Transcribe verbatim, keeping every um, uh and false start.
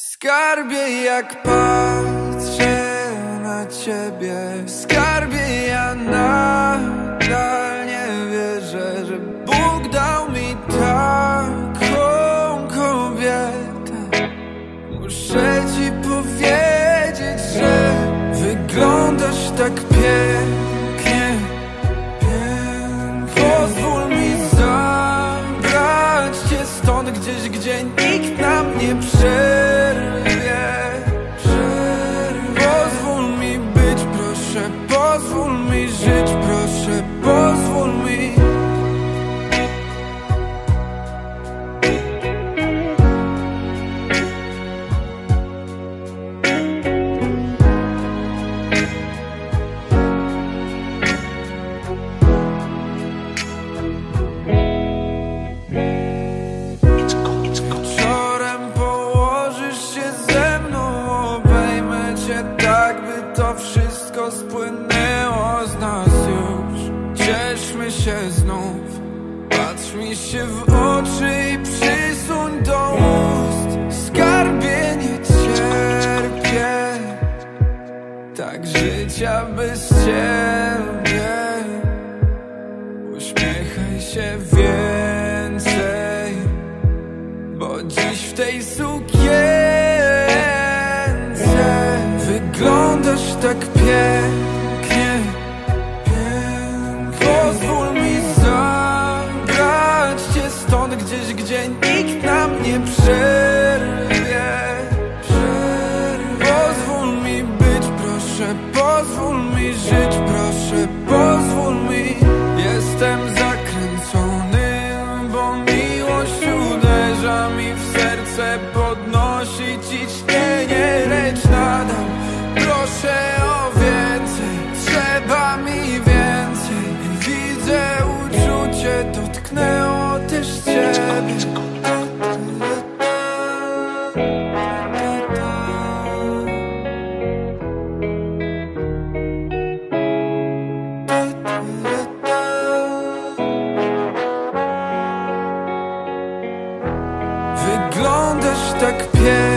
Skarbie, jak patrzę na ciebie, skarbie, ja nadal nie wierzę, że Bóg dał mi taką kobietę. Muszę ci powiedzieć, że wyglądasz tak pięknie, pięknie. Pozwól mi zabrać cię stąd gdzieś, gdzie nikt nam nie przerwie. Pozwól mi być, proszę, pozwól mi żyć, proszę, pozwól mi. Wieczorem położysz się ze mną, obejmę cię tak, by to wszystko spłynęło z nas już. Cieszmy się znów, patrz mi się w oczy i przysuń do ust. Skarbie, nie cierpię tak życia bez ciebie. Uśmiechaj się więcej, bo dziś w tej sukience wyglądasz tak pięknie, pięknie. Pozwól mi zabrać cię stąd gdzieś, gdzie nikt nam nie przerwie. Pozwól mi być, proszę, pozwól mi żyć, proszę, pozwól mi. Jestem zakręcony, bo miłość uderza mi w serce, podnosi ciśnienie, lecz nadal proszę o więcej, trzeba mi więcej. Widzę uczucie, dotknęło też ciebie. Wyglądasz tak pięknie.